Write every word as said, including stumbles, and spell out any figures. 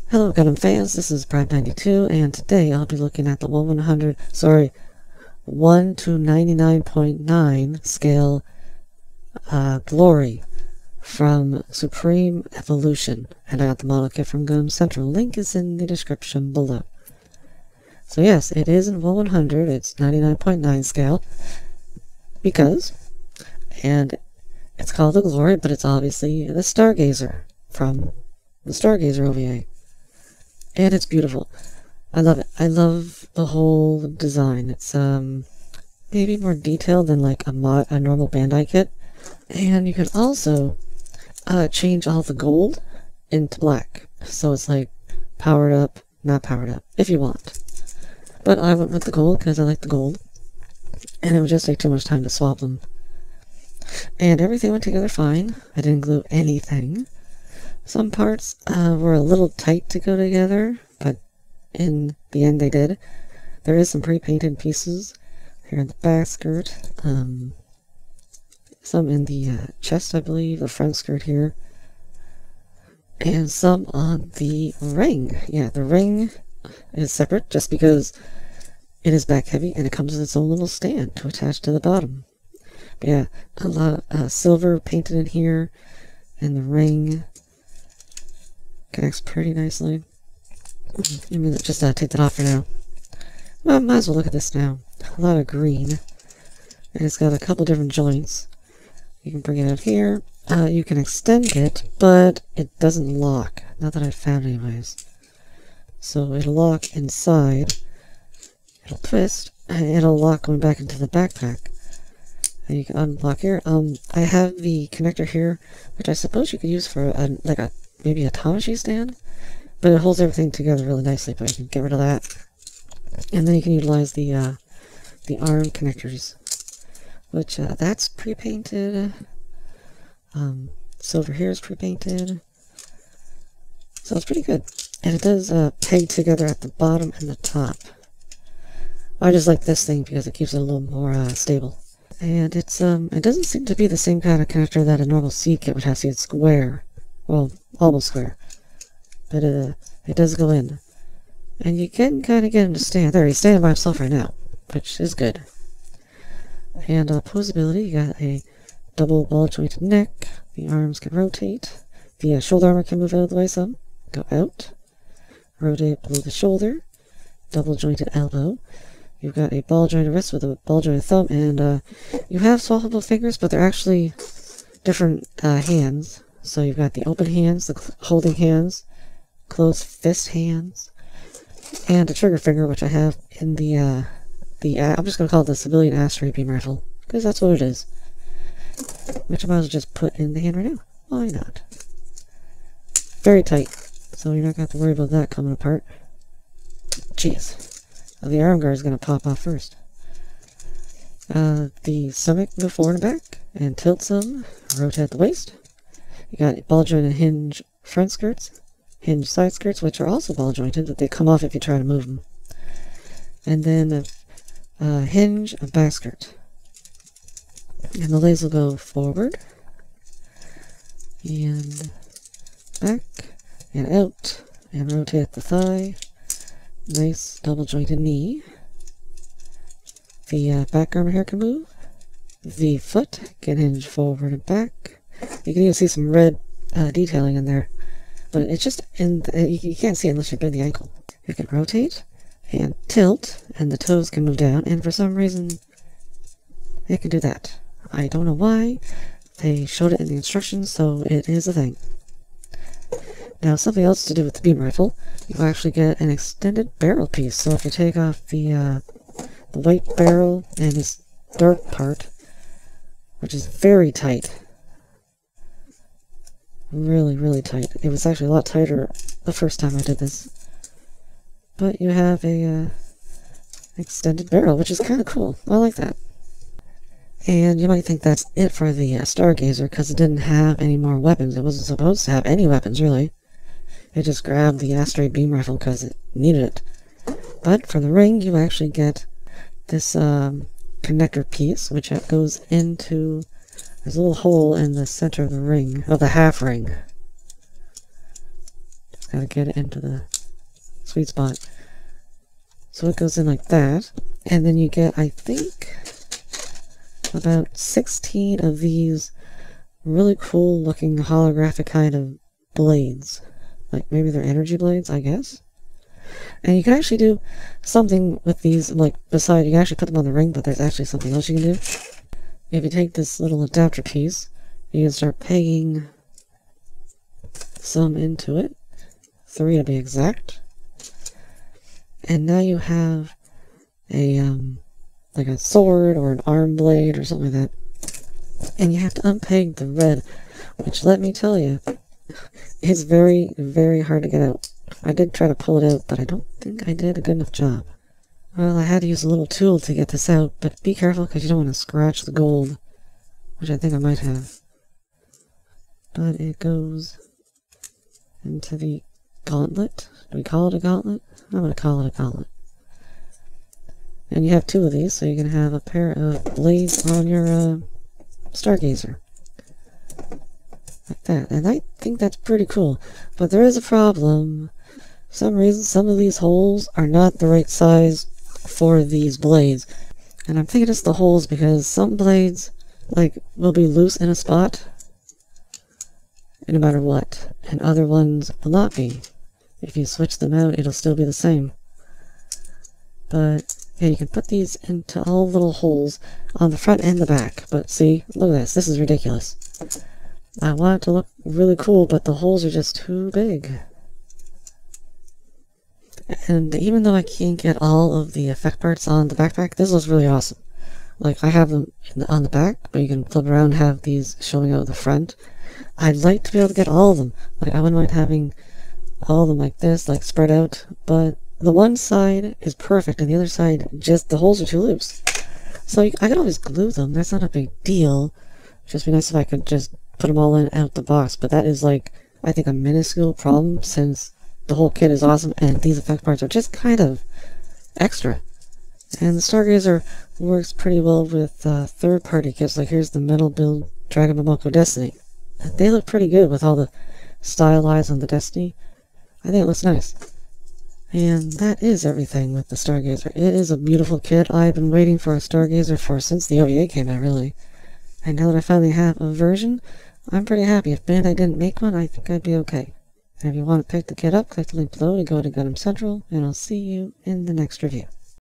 Hello Gundam fans, this is Prime ninety-two, and today I'll be looking at the one hundred, sorry, one to ninety-nine point nine scale uh, Glory from Supreme Evolution, and I got the model kit from Gundam Central. Link is in the description below. So yes, it is in one hundred, it's ninety-nine point nine scale, because, and it's called the Glory, but it's obviously the Stargazer from the Stargazer O V A. And it's beautiful. I love it. I love the whole design. It's um maybe more detailed than like a mod a normal Bandai kit. And you can also uh change all the gold into black. So it's like powered up, not powered up, if you want. But I went with the gold because I like the gold. And it would just take too much time to swap them. And everything went together fine. I didn't glue anything. Some parts uh, were a little tight to go together, but in the end they did. There is some pre-painted pieces here in the back skirt, um, some in the uh, chest, I believe, the front skirt here, and some on the ring. Yeah, the ring is separate just because it is back heavy and it comes with its own little stand to attach to the bottom. But yeah, a lot of uh, silver painted in here, and the ring connects pretty nicely. Let me just uh, take that off for now. Well, might as well look at this now. A lot of green. And it's got a couple different joints. You can bring it out here. Uh, you can extend it, but it doesn't lock. Not that I've found anyways. So it'll lock inside. It'll twist. And it'll lock going back into the backpack. And you can unblock here. Um, I have the connector here, which I suppose you could use for a, like a maybe a Tamashi stand, but it holds everything together really nicely. But you can get rid of that, and then you can utilize the uh, the arm connectors, which uh, that's pre-painted. Um, silver here is pre-painted, so it's pretty good, and it does uh, peg together at the bottom and the top. I just like this thing because it keeps it a little more uh, stable, and it's um it doesn't seem to be the same kind of connector that a normal C kit would have. See, it's square. Well, almost square, but uh, it does go in, and you can kind of get him to stand. There, he's standing by himself right now, which is good. And uh, posability, you got a double ball jointed neck. The arms can rotate. The uh, shoulder armor can move out of the way some. Go out. Rotate below the shoulder. Double jointed elbow. You've got a ball jointed wrist with a ball jointed thumb, and uh, you have swappable fingers, but they're actually different uh, hands. So you've got the open hands, the holding hands, closed fist hands, and a trigger finger, which I have in the, uh, the, uh, I'm just going to call it the civilian asteroid beam rifle, because that's what it is. Which I might as well just put in the hand right now. Why not? Very tight, so you're not going to have to worry about that coming apart. Jeez. Well, the arm guard is going to pop off first. Uh, the stomach can go forward and back, and tilt some, rotate the waist. You got ball jointed hinge front skirts, hinge side skirts, which are also ball jointed, but they come off if you try to move them. And then a, a hinge of back skirt. And the legs will go forward, and back, and out, and rotate the thigh. Nice double jointed knee. The uh, back arm here can move. The foot can hinge forward and back. You can even see some red uh, detailing in there, but it's just in the, you, you can't see it unless you bend the ankle. You can rotate and tilt, and the toes can move down, and for some reason it can do that. I don't know why. They showed it in the instructions, so it is a thing. Now, something else to do with the beam rifle, you actually get an extended barrel piece. So if you take off the uh, the white barrel and this dark part, which is very tight. Really, really tight. It was actually a lot tighter the first time I did this. But you have a uh, extended barrel, which is kind of cool. I like that. And you might think that's it for the uh, Stargazer, because it didn't have any more weapons. It wasn't supposed to have any weapons, really. It just grabbed the asteroid beam rifle because it needed it. But for the ring, you actually get this um, connector piece, which goes into... There's a little hole in the center of the ring, of the half ring. Just gotta get it into the sweet spot. So it goes in like that, and then you get, I think, about sixteen of these really cool looking holographic kind of blades. Like maybe they're energy blades, I guess. And you can actually do something with these, like beside, you can actually put them on the ring, but there's actually something else you can do. If you take this little adapter piece, you can start pegging some into it. Three to be exact. And now you have a, um, like a sword or an arm blade or something like that. And you have to unpeg the red, which let me tell you, it's very, very hard to get out. I did try to pull it out, but I don't think I did a good enough job. Well, I had to use a little tool to get this out, but be careful because you don't want to scratch the gold, which I think I might have. But it goes into the gauntlet. Do we call it a gauntlet? I'm going to call it a gauntlet. And you have two of these, so you can have a pair of blades on your uh, Stargazer. Like that. And I think that's pretty cool. But there is a problem. For some reason, some of these holes are not the right size for these blades. And I'm thinking it's the holes because some blades, like, will be loose in a spot, no matter what. And other ones will not be. If you switch them out, it'll still be the same. But, yeah, you can put these into all little holes on the front and the back. But see, look at this. This is ridiculous. I want it to look really cool, but the holes are just too big. And even though I can't get all of the effect parts on the backpack, this looks really awesome. Like, I have them in the, on the back, but you can flip around and have these showing out the front. I'd like to be able to get all of them. Like, I wouldn't mind having all of them like this, like spread out, but the one side is perfect, and the other side, just, the holes are too loose. So I can always glue them, that's not a big deal. It'd just be nice if I could just put them all in out the box, but that is like, I think a minuscule problem, since the whole kit is awesome, and these effect parts are just kind of extra. And the Stargazer works pretty well with uh, third-party kits, like here's the metal build Dragon Momoko Destiny. They look pretty good with all the stylized on the Destiny. I think it looks nice. And that is everything with the Stargazer. It is a beautiful kit. I've been waiting for a Stargazer for since the O V A came out, really. And now that I finally have a version, I'm pretty happy. If Bandai didn't make one, I think I'd be okay. And if you want to pick the kit up, click the link below to go to Gundam Central, and I'll see you in the next review.